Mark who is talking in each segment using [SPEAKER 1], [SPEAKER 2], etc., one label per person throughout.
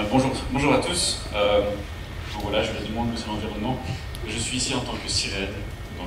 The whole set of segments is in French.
[SPEAKER 1] Bonjour à tous. Donc voilà, je viens du monde, c'est l'environnement. Je suis ici en tant que CIRED. Donc,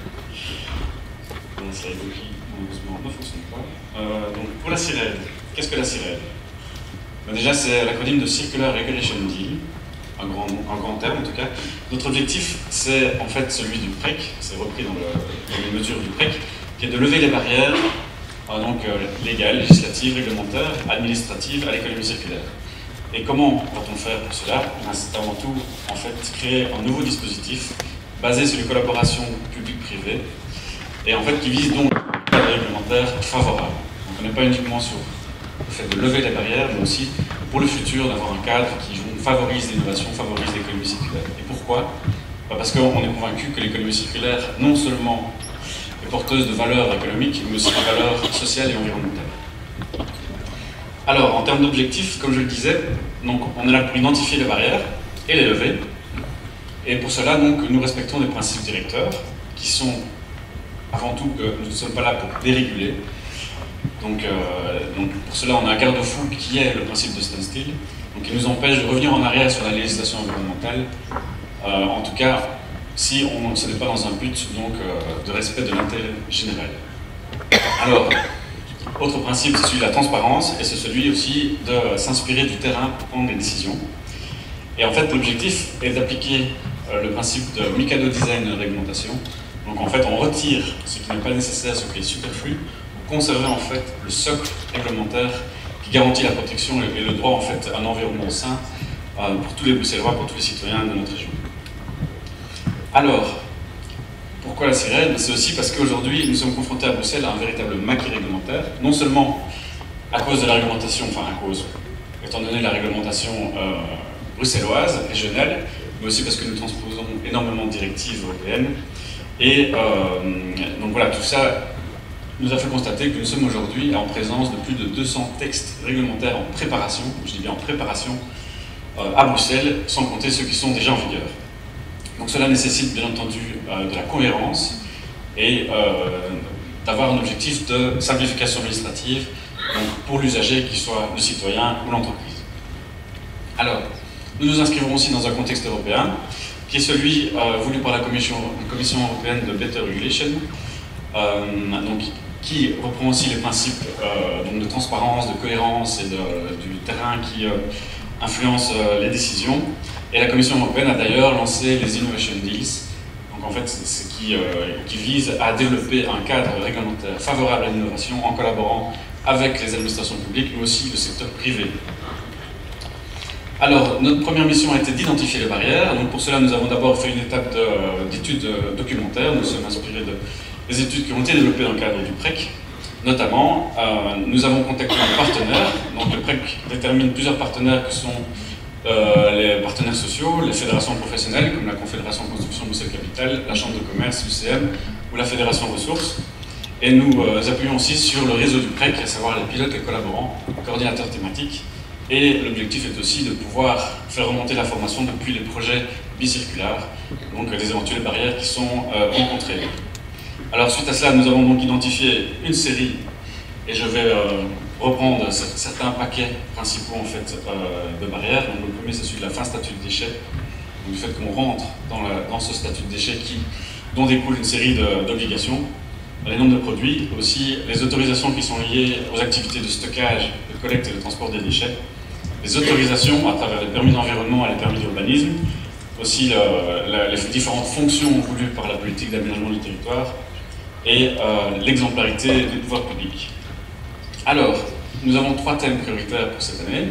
[SPEAKER 1] la slide qui malheureusement ne fonctionne pas. Donc, pour la CIRED, qu'est-ce que la CIRED? Déjà, c'est l'acronyme de Circular Regulation Deal, un grand terme en tout cas. Notre objectif, c'est en fait celui du PREC, c'est repris dans les mesures du PREC, qui est de lever les barrières légales, législatives, réglementaires, administratives à l'économie circulaire. Et comment va-t-on faire pour cela? C'est avant tout en fait créer un nouveau dispositif basé sur les collaborations publiques-privées et en fait qui vise donc un cadre réglementaire favorable. Donc on n'est pas uniquement sur le fait de lever les barrières, mais aussi pour le futur d'avoir un cadre qui favorise l'innovation, favorise l'économie circulaire. Et pourquoi? Parce qu'on est convaincu que l'économie circulaire non seulement est porteuse de valeurs économiques, mais aussi de valeurs sociales et environnementales. Alors, en termes d'objectifs, comme je le disais, donc, on est là pour identifier les barrières et les lever. Et pour cela, donc, nous respectons des principes directeurs qui sont, avant tout, que nous ne sommes pas là pour déréguler. Donc, pour cela, on a un garde-fou qui est le principe de standstill, donc, qui nous empêche de revenir en arrière sur la législation environnementale, en tout cas, si ce n'est pas dans un but donc, de respect de l'intérêt général. Alors, autre principe, c'est celui de la transparence, et c'est celui aussi de s'inspirer du terrain pour prendre des décisions. Et en fait, l'objectif est d'appliquer le principe de Mikado Design de réglementation. Donc en fait, on retire ce qui n'est pas nécessaire, ce qui est superflu, pour conserver en fait le socle réglementaire qui garantit la protection et le droit en fait à un environnement sain pour tous les Bruxellois, pour tous les citoyens de notre région. Alors, pourquoi la CIRED? C'est aussi parce qu'aujourd'hui, nous sommes confrontés à Bruxelles à un véritable maquis réglementaire, non seulement à cause de la réglementation, étant donné la réglementation bruxelloise, régionale, mais aussi parce que nous transposons énormément de directives européennes. Et donc voilà, tout ça nous a fait constater que nous sommes aujourd'hui en présence de plus de 200 textes réglementaires en préparation, je dis bien en préparation, à Bruxelles, sans compter ceux qui sont déjà en vigueur. Donc cela nécessite bien entendu de la cohérence et d'avoir un objectif de simplification administrative donc pour l'usager, qu'il soit le citoyen ou l'entreprise. Alors, nous nous inscrivons aussi dans un contexte européen, qui est celui voulu par la Commission européenne de Better Regulation, qui reprend aussi les principes donc de transparence, de cohérence et du terrain qui influence les décisions. Et la Commission européenne a d'ailleurs lancé les Innovation Deals, donc en fait, qui vise à développer un cadre réglementaire favorable à l'innovation en collaborant avec les administrations publiques, mais aussi le secteur privé. Alors, notre première mission a été d'identifier les barrières. Donc pour cela, nous avons d'abord fait une étape d'études documentaires. Nous sommes inspirés des études qui ont été développées dans le cadre du PREC. Notamment, nous avons contacté un partenaire. Donc le PREC détermine plusieurs partenaires qui sont les partenaires sociaux, les fédérations professionnelles comme la Confédération Construction Bruxelles Capitale, la Chambre de commerce, l'UCM ou la Fédération Ressources. Et nous appuyons aussi sur le réseau du PREC, à savoir les pilotes et collaborants, coordinateurs thématiques. Et l'objectif est aussi de pouvoir faire remonter l'information depuis les projets bicirculaires, donc des éventuelles barrières qui sont rencontrées. Alors suite à cela, nous avons donc identifié une série, et je vais reprendre certains paquets principaux en fait, de barrières. Donc, le premier, c'est celui de la fin statut de déchets, donc du fait qu'on rentre dans ce statut de déchets dont découle une série d'obligations, les nombres de produits, aussi les autorisations qui sont liées aux activités de stockage, de collecte et de transport des déchets, les autorisations à travers les permis d'environnement et les permis d'urbanisme, aussi les différentes fonctions voulues par la politique d'aménagement du territoire et l'exemplarité des pouvoirs publics. Alors, nous avons 3 thèmes prioritaires pour cette année,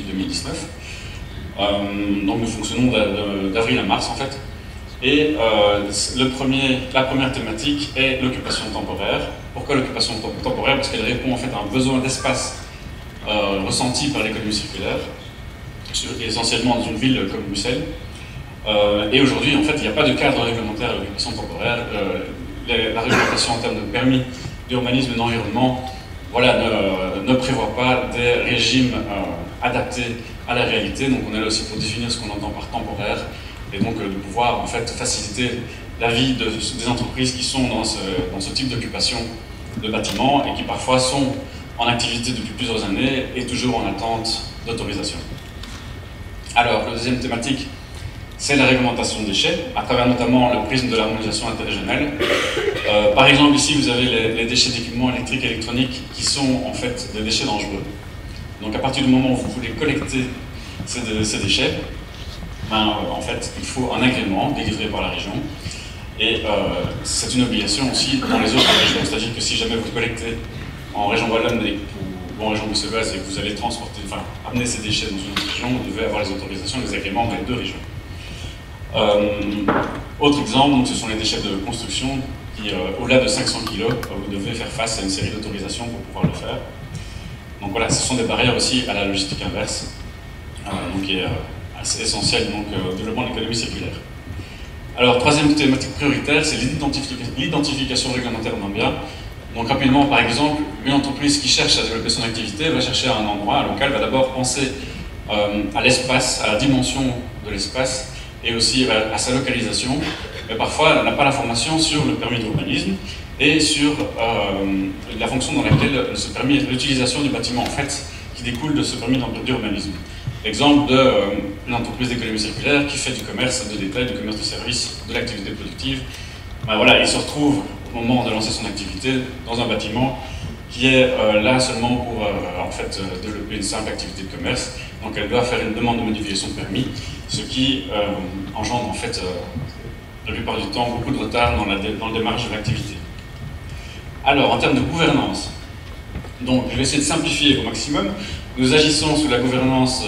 [SPEAKER 1] 2018-2019. Donc nous fonctionnons d'avril à mars en fait. Et la première thématique est l'occupation temporaire. Pourquoi l'occupation temporaire? Parce qu'elle répond en fait à un besoin d'espace ressenti par l'économie circulaire, essentiellement dans une ville comme Bruxelles. Et aujourd'hui, en fait, il n'y a pas de cadre réglementaire à l'occupation temporaire. La réglementation en termes de permis d'urbanisme et d'environnement ne prévoit pas des régimes adaptés à la réalité. Donc on est là aussi pour définir ce qu'on entend par temporaire et donc de pouvoir en fait faciliter la vie des entreprises qui sont dans ce type d'occupation de bâtiments et qui parfois sont en activité depuis plusieurs années et toujours en attente d'autorisation. Alors, la deuxième thématique, c'est la réglementation des déchets, à travers notamment le prisme de l'harmonisation interrégionale. Par exemple, ici, vous avez les déchets d'équipements électriques et électroniques qui sont en fait des déchets dangereux. Donc, à partir du moment où vous voulez collecter ces déchets, en fait, il faut un agrément délivré par la région. Et c'est une obligation aussi dans les autres régions. C'est-à-dire que si jamais vous collectez en région wallonne ou en région bruxelloise et que vous allez amener ces déchets dans une autre région, vous devez avoir les autorisations et les agréments dans les deux régions. Autre exemple, donc, ce sont les déchets de construction qui, au-delà de 500 kg, vous devez faire face à une série d'autorisations pour pouvoir le faire. Donc voilà, ce sont des barrières aussi à la logistique inverse, donc qui est assez essentielle au développement de l'économie circulaire. Alors, troisième thématique prioritaire, c'est l'identification réglementaire d'un bien. Donc rapidement, par exemple, une entreprise qui cherche à développer son activité va chercher un endroit, un local, va d'abord penser à l'espace, à la dimension de l'espace, et aussi à sa localisation, mais parfois elle n'a pas l'information sur le permis d'urbanisme et sur la fonction dans laquelle ce permis, l'utilisation du bâtiment en fait, qui découle de ce permis d'urbanisme. Exemple d'une entreprise d'économie circulaire qui fait du commerce de détail, du commerce de service, de l'activité productive. Voilà, il se retrouve au moment de lancer son activité dans un bâtiment qui est là seulement pour en fait, développer une simple activité de commerce. Donc elle doit faire une demande de modification de permis, ce qui engendre en fait la plupart du temps beaucoup de retard dans le démarrage de l'activité. Alors en termes de gouvernance, donc je vais essayer de simplifier au maximum. Nous agissons sous la gouvernance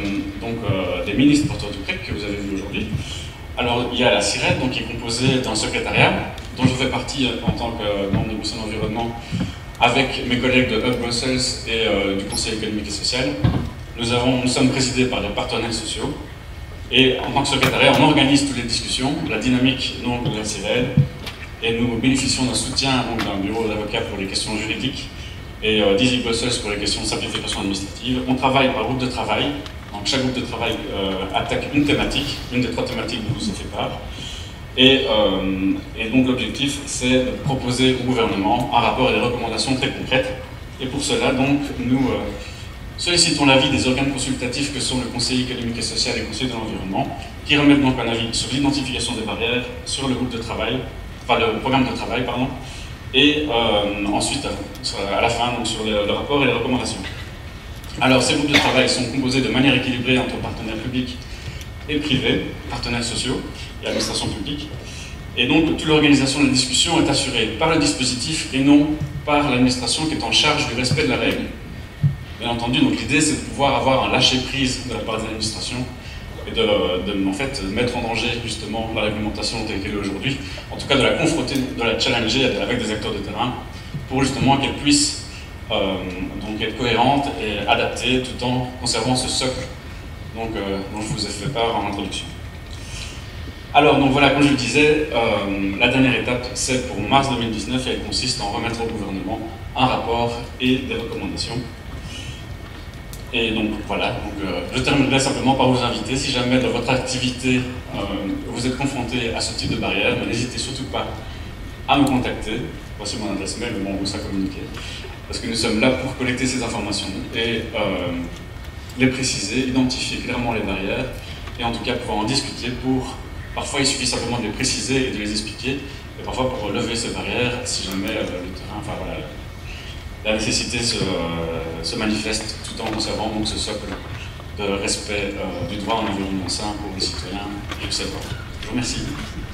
[SPEAKER 1] des ministres porteurs du PREC que vous avez vu aujourd'hui. Alors il y a la CIRED donc, qui est composée d'un secrétariat dont je fais partie en tant que membre de Bruxelles Environnement avec mes collègues de Hub Brussels et du Conseil économique et social. Nous sommes présidés par des partenaires sociaux et en tant que secrétariat, on organise toutes les discussions, la dynamique de la CIRED, et nous bénéficions d'un soutien d'un bureau d'avocats pour les questions juridiques et d'Easy Brussels pour les questions de simplification administrative. On travaille par groupe de travail, donc chaque groupe de travail attaque une thématique, une des 3 thématiques dont vous avez fait part. Et donc l'objectif, c'est de proposer au gouvernement un rapport et des recommandations très concrètes. Et pour cela, donc, nous sollicitons l'avis des organes consultatifs que sont le Conseil économique et social et le Conseil de l'environnement, qui remettent donc un avis sur l'identification des barrières, sur le groupe de travail, enfin le programme de travail, pardon, et ensuite, à la fin, donc, sur le rapport et les recommandations. Alors, ces groupes de travail sont composés de manière équilibrée entre partenaires publics et privés, partenaires sociaux et administration publique. Et donc, toute l'organisation de la discussion est assurée par le dispositif et non par l'administration qui est en charge du respect de la règle. Bien entendu, donc l'idée c'est de pouvoir avoir un lâcher-prise de la part de l'administration et de en fait, mettre en danger justement la réglementation telle qu'elle est aujourd'hui, en tout cas de la confronter, de la challenger avec des acteurs de terrain pour justement qu'elle puisse donc être cohérente et adaptée tout en conservant ce socle dont je vous ai fait part en introduction. Alors, donc voilà, comme je le disais, la dernière étape, c'est pour mars 2019 et elle consiste en remettre au gouvernement un rapport et des recommandations. Et donc voilà, je terminerai simplement par vous inviter, si jamais dans votre activité vous êtes confronté à ce type de barrière, n'hésitez surtout pas à me contacter. Voici mon adresse mail, mais bon, vous ça communiquer. Parce que nous sommes là pour collecter ces informations et les préciser, identifier clairement les barrières et en tout cas pouvoir en discuter pour... Parfois il suffit simplement de les préciser et de les expliquer, et parfois pour lever ces barrières, si jamais le terrain, enfin voilà, la nécessité se manifeste tout en conservant donc ce socle de respect du droit à un environnement sain pour les citoyens et le savoir. Je vous remercie.